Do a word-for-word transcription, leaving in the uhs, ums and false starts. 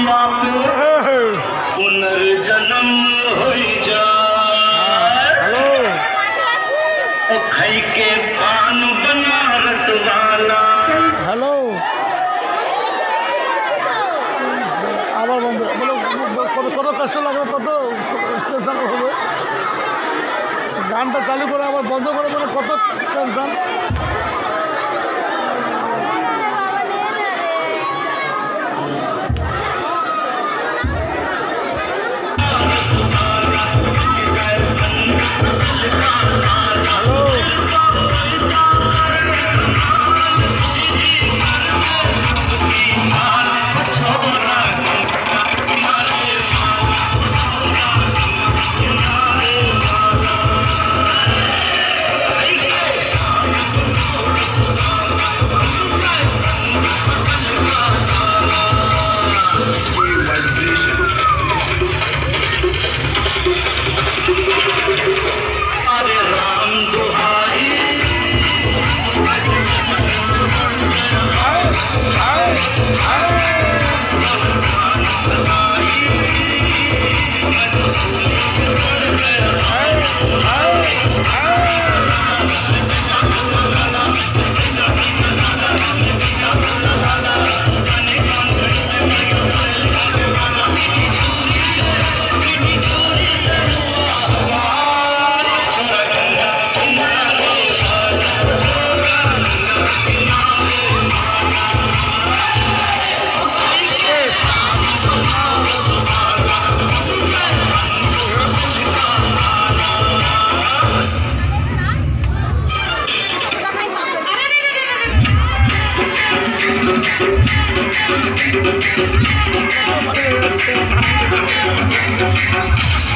पतिया पे पुनर्जन्म हो जाए ओ खाई के पान बनारस वाला। हेलो আবার বন্ধ কত কত কষ্ট লাগবে, কত টেনশন হবে। গানটা চালু করে আবার বন্ধ করে বলে কত টেনশন। Thank you.